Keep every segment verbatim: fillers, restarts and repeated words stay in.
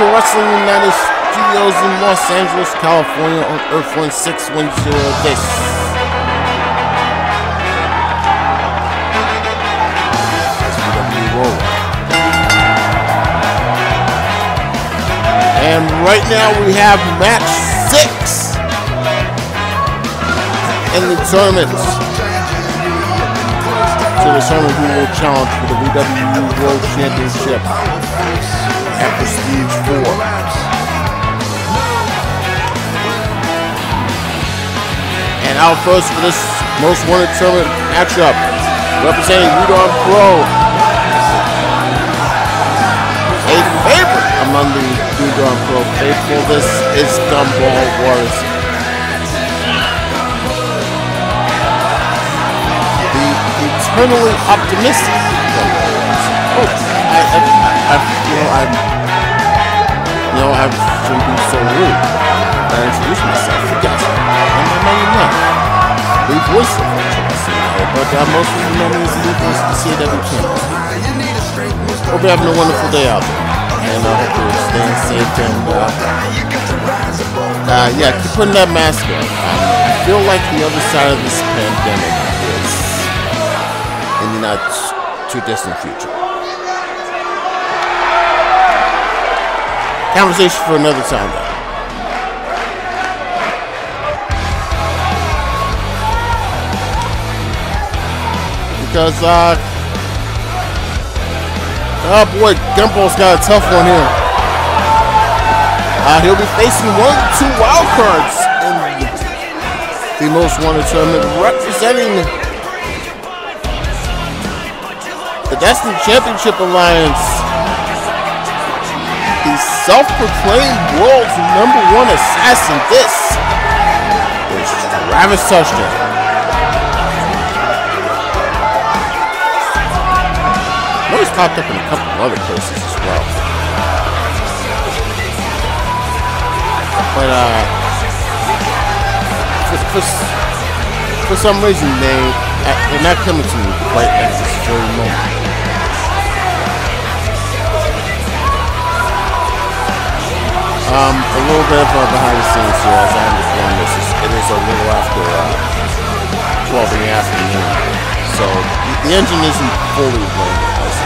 to Wrestling United Studios in Los Angeles, California on Earth one six one zero. This is V W U. And right now we have match six in the tournament to determine who will challenge for the V W U World Championship at Prestige four. And out first for this Most Wanted tournament matchup, representing Udon Pro, a favorite among the Udon Pro faithful. This is Gumball Watterson. The eternally optimistic Gumball Watterson. Oh, I, I, I, you know, I'm, you know, I shouldn't be so rude. I introduce myself to guys. I'm not my name now. The voice of wrestling, but uh, most of you know me as the voice of the C W Champion. Hope you're having a wonderful day out there. And I hope you're staying safe and uh, uh, yeah, keep putting that mask on. Um, I feel like the other side of this pandemic is in the not too distant future. Conversation for another time, though. Because, uh, oh boy, Gumball's got a tough one here. Uh, he'll be facing one of the two wild cards in the Most Wanted tournament, representing the Destiny Championship Alliance, the self-proclaimed world's number one assassin. This is Travis Touchdown. He's popped up in a couple of other places as well. But, uh, for, for, for some reason, they, they're not coming to me right at this very moment. Um, a little bit of uh, behind the scenes here as I understand this. Is, it is a little after uh, twelve in the afternoon. So, the, the engine isn't fully running.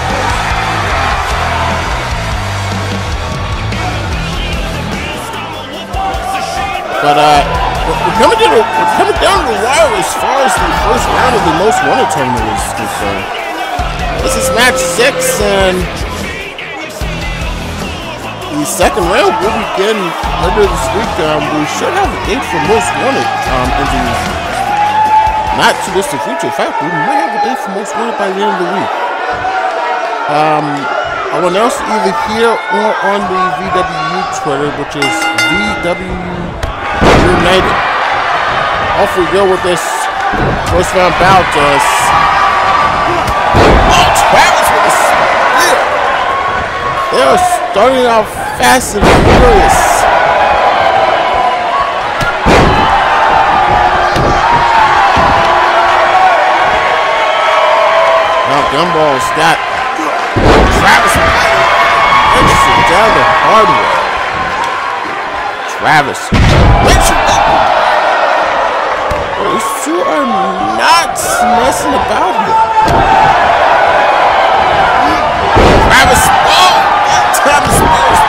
But uh, we're coming, to the, we're coming down to the wire as far as the first round of the Most Wanted tournament is concerned. This is match six, and the second round will begin later this week. Um, we should have a date for Most Wanted um, in the not too distant future. In fact, we might have a date for Most Wanted by the end of the week. Um, I will announce either here or on the V W U Twitter, which is V W U United. Off we go with this first round bout. Uh, oh, Travis with a spear. They are starting off fast and furious. Now Gumball's got Travis interesting down the hard way. Travis. These two are not messing about here. Travis. Oh! Travis.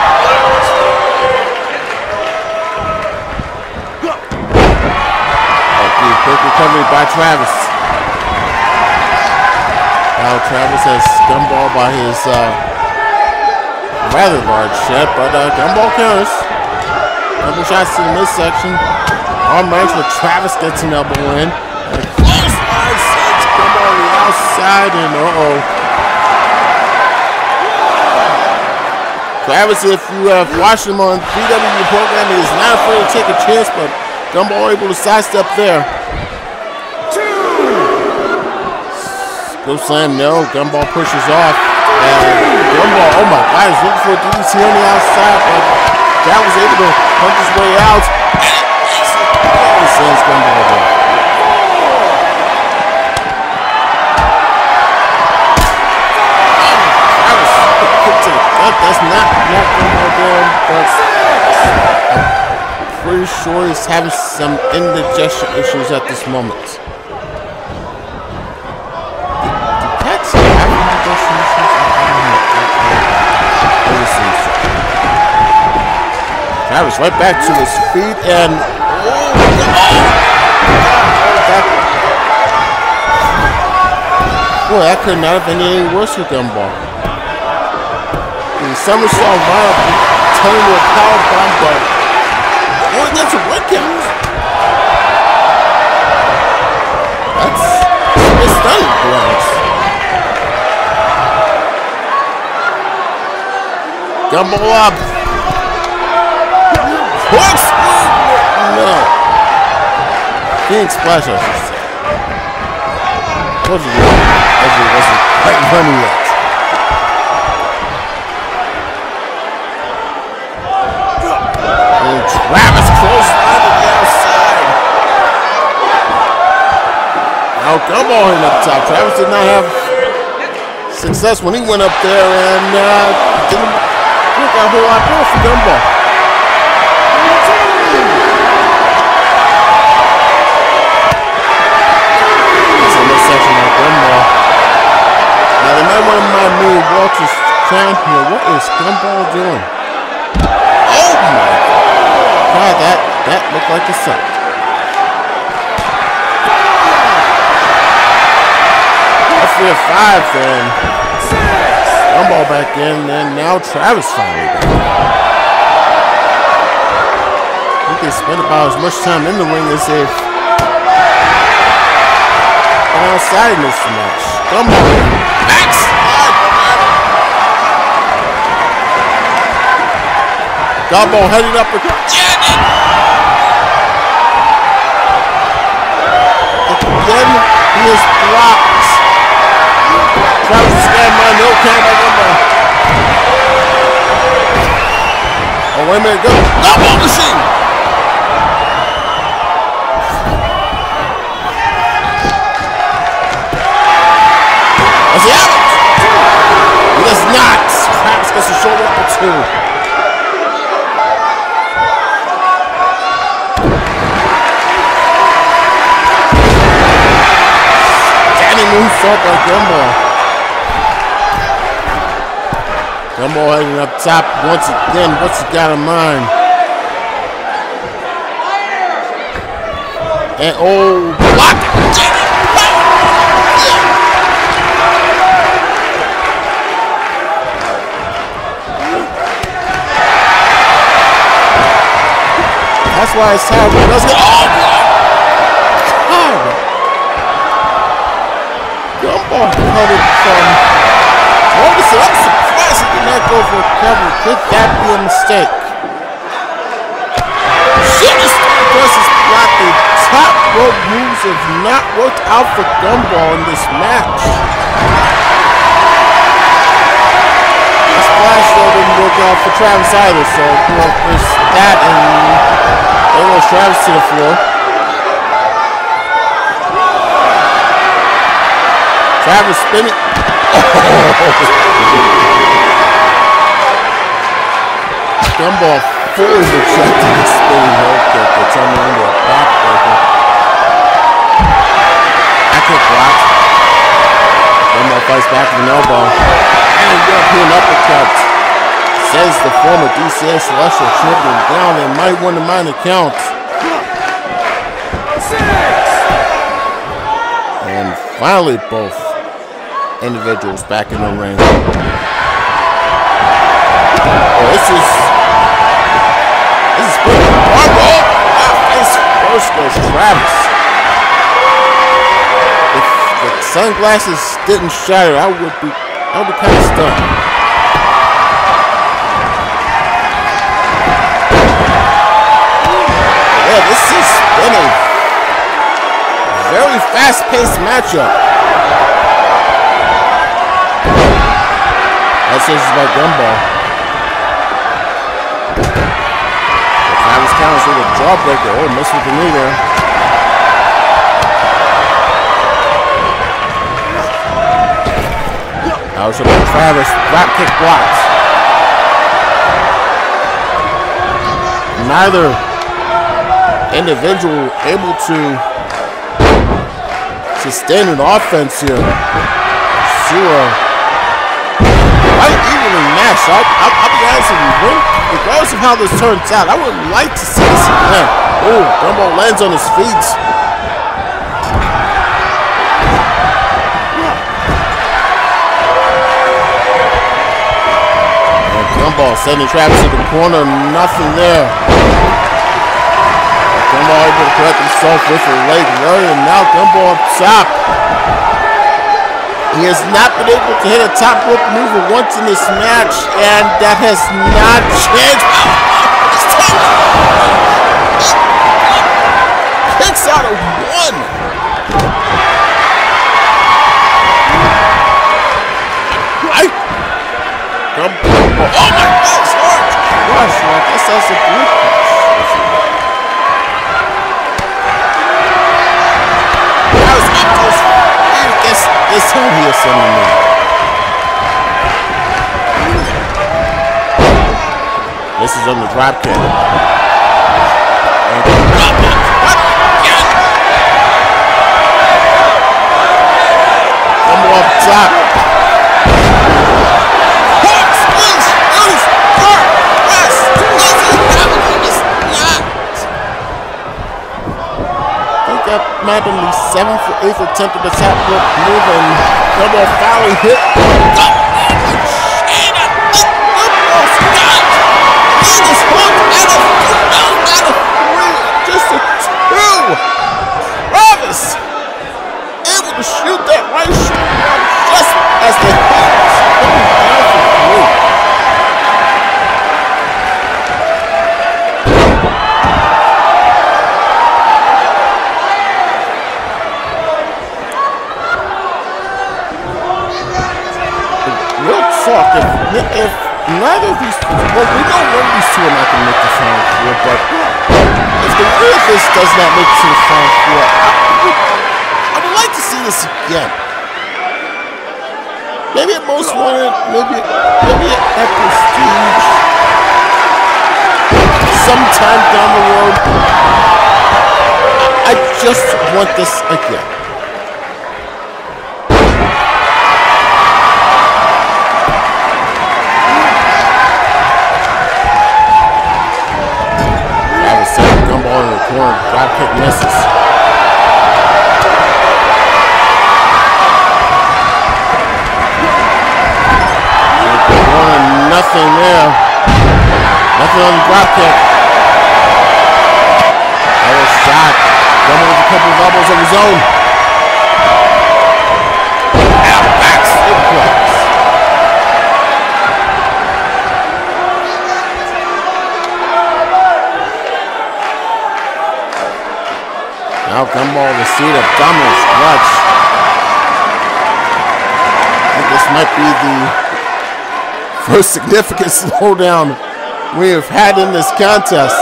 Okay, quick recovery by Travis. Now Travis has Gumball by his uh, rather large shed, but uh, Gumball counters. Couple shots to the midsection. Arm range where Travis gets an elbow in. And close line sends Gumball on the outside, and uh-oh. Travis, if you have watched him on V W U program, he is not afraid to take a chance, but Gumball able to sidestep there. Go slam, no. Gumball pushes off. And Gumball, oh my God, he's looking for a D D T on the outside, but that was able to punch his way out. And he sends Gumball down. Travis kick to the gut does not knock Gumball down, but I'm pretty sure he's having some indigestion issues at this moment. The cats have indigestion issues? I don't know. Travis right back to his feet and oh, that, boy, that could not have been any worse for Gumball. The somersault right up, turning to a power bomb, but only gets a one count. That's it's stunning, to be honest. Gumball up. What? No. King splash, I should say. Told you that it wasn't quite running yet. And Travis close line to the outside. Now Gumball in up top. Travis did not have success when he went up there and uh, didn't work out a whole lot more for Gumball. Now they might want to mind me Walter's trying here. What is Gumball doing? Oh my God, that that looked like a set. That's three or five then. Gumball back in, and now Travis finally back in. I think they spent about as much time in the ring as if outside in this match. Gumball backslide. Gumball headed up again. Again, he is blocked. Travis stand by, no count by Gumball. Oh, wait a minute, go. Gumball machine. Does he have it? He does not. Travis gets a shoulder up or two. Standing moonsault by Gumball. Gumball heading up top once again. What's he got in mind? And oh, block it. That's why it's terrible. Let's go. Oh, God. Gumball cut it from Watterson. I'm surprised he did not go for a cover. Could that be a mistake? Shit, this versus block. The top rope moves have not worked out for Gumball in this match. The splash though didn't work out for Travis either, so you know, there's that and there goes Travis to the floor. Travis spinning. Gumball fully retracted the spinning heel kick. They turned him into a backbreaker. Back kick blocked. Gumball fights back with an elbow. And European uppercut. Says the former D C A Celestial Champion down and might win the minor count. And finally both individuals back in the ring. Oh, this is this is pretty horrible. Face first goes Travis. If the sunglasses didn't shatter, I would be I would be kind of stunned. Yeah, this has been a very fast-paced matchup. That's just by Gumball. Travis counters with a jawbreaker. Oh, missed with the knee there. Now it's up to Travis. Drop kick blocks. neither individual able to sustain an offense here. Zero. Quite evenly matched. I'll, I'll, I'll be honest with you. Regardless of how this turns out, I would like to see this again. Oh, Gumball lands on his feet. And Gumball sending Travis to the corner. Nothing there. Gumball able to correct himself with a leg run, and now Gumball up top. He has not been able to hit a top rope mover once in this match, and that has not changed. Kicks out of one. Right? Oh my gosh, hard. Gosh, I guess that's a group punch. This time he is sending me. This is on the drop kick. And drop it. Gumball up top. Hooks, loose, loose, hard, press, easy, it's not. I think that might have been the seventh or eighth attempt at the top rope move, and Gumball finally hit. Just a two. Travis able to shoot that right shoulder just as the hit was coming down for three. Real talk, if, if neither of these, well, we know one of these two are not going to make the final four, but if the winner of this does not make it to the final four, I would, I would like to see this again. Maybe at Most Wanted, maybe, maybe at Prestige, sometime down the road. I just want this again. Gumball in the corner, drop kick misses. Corner, nothing there. Nothing on the drop kick. Another shot. Gumball with a couple of elbows of his own. Now back suplex. Now Gumball the seat of dominance clutch. I think this might be the first significant slowdown we have had in this contest.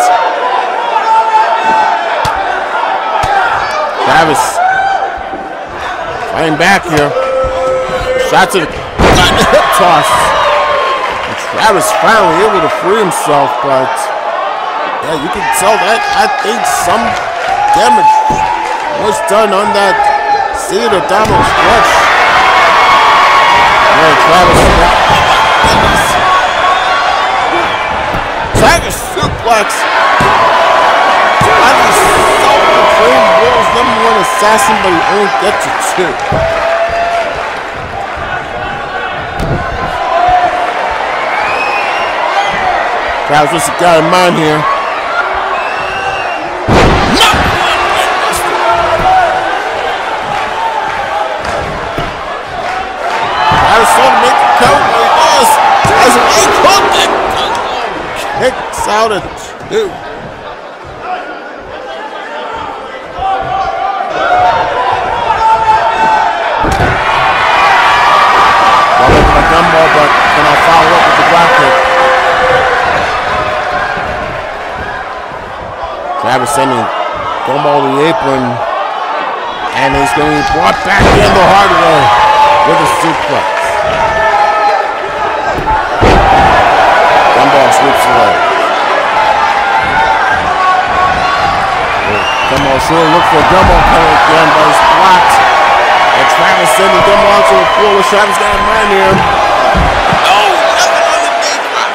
Travis fighting back here. Shot to the hip toss. And Travis finally able to free himself, but yeah, you can tell that I think some damage was done on that seat of dominance clutch. Yeah, Travis. Tiger suplex. Travis self-proclaimed world's number one assassin, but he only gets to two. Travis, what's the guy in mind here? Kicks out at two. Ball over by Gumball, but then I'll follow up with the drop kick. Travis sending Gumball to the apron, and he's going to be brought back in the hard way with a suplex. Gumball sweeps away. sure to look for a Gumball penalty again, but it's blocked. And Travis sending Gumball out to the floor. What Travis got in mind here? Oh, nothing on the knee drop.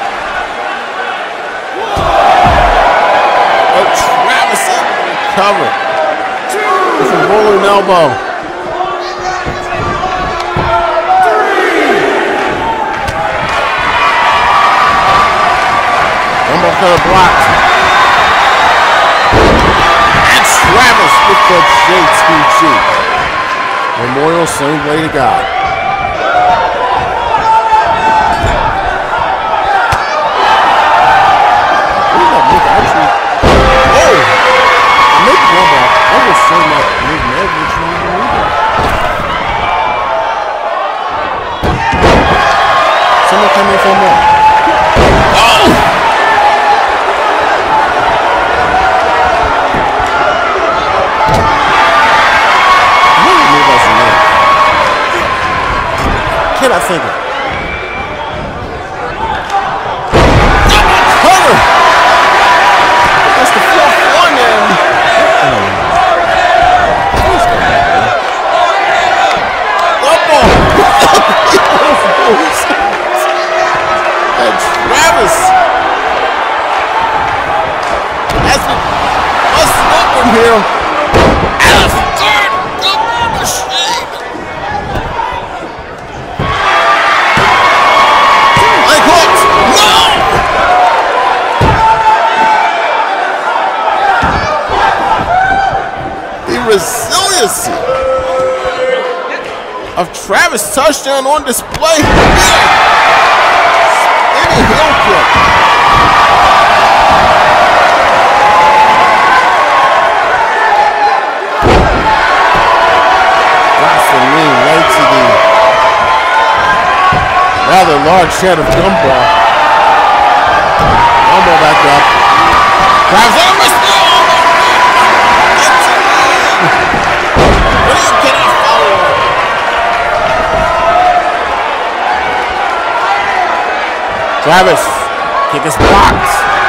But Travis able to recover. It's a rolling elbow. Gumball could have blocked. And Travis with the J two G. Memorial same way to God. Oh! I made the Gumball. I was saying that moving every single movie. Someone come in for more. Oh! Kid, I think. Cover! That's the fourth one, and and Travis has been busted open here. And a third Gumball machine. Leg hooked. No! The resiliency of Travis touchdown on display. Spinning heel kick. Drops the knee right to the rather large head of Gumball. Gumball back up. Travis on the wrist. What do you get off follow? Travis, kick is blocked.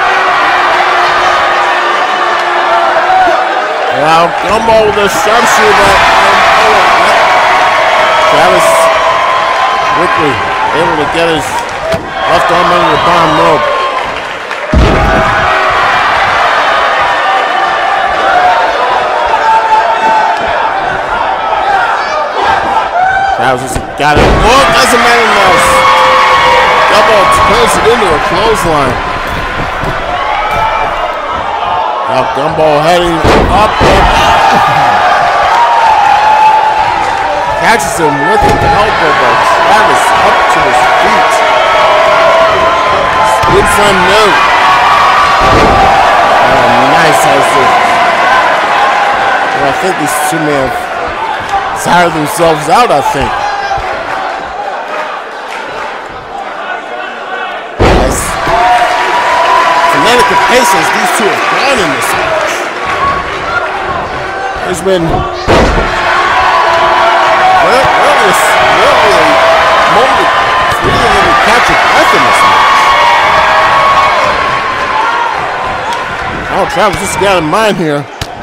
Now Gumball with a sharpshooter. Travis quickly able to get his left arm under the bottom rope. Travis got it. Oh, doesn't matter now. Gumball turns it into a clothesline. Now Gumball heading up and catches him with the elbow, but Travis up to his feet. Spin front note. Oh, nice as it. Well, I think these two may have tired themselves out, I think. As frenetic of patience, these two have gone in this match. There's been well, really, really a moment for either of them to catch a breath in this match. Oh, Travis just got in mind here.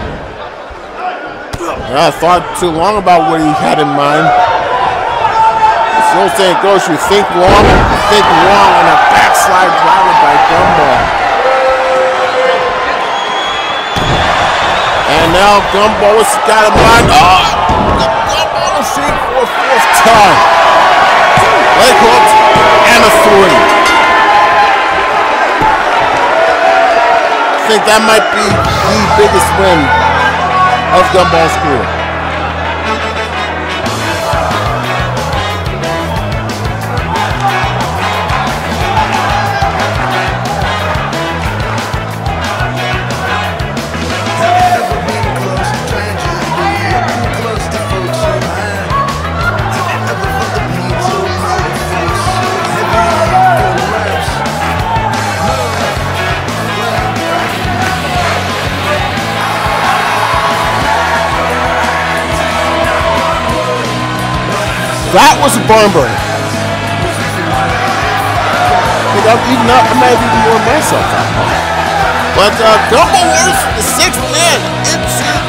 I thought too long about what he had in mind. It's the old saying goes, you think long, you think long, and a backslide driver by Gumball. And now Gumball has got in mind. Oh! The Gumball machine for a fourth time. Leg hooked and a three. I think that might be the biggest win of Gumball's career. That was a barn burner. I think I'm even up, I might have even warned myself out. But uh, Gumball Watterson, the sixth man into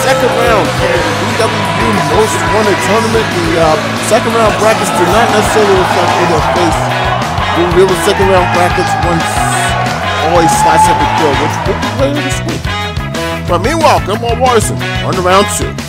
second round of the V W U Most Wanted tournament. The uh, second round brackets do not necessarily reflect who they'll face. We'll reveal the second round brackets once all a slice up the field, which will be later this week. But meanwhile, Gumball Watterson on to round two.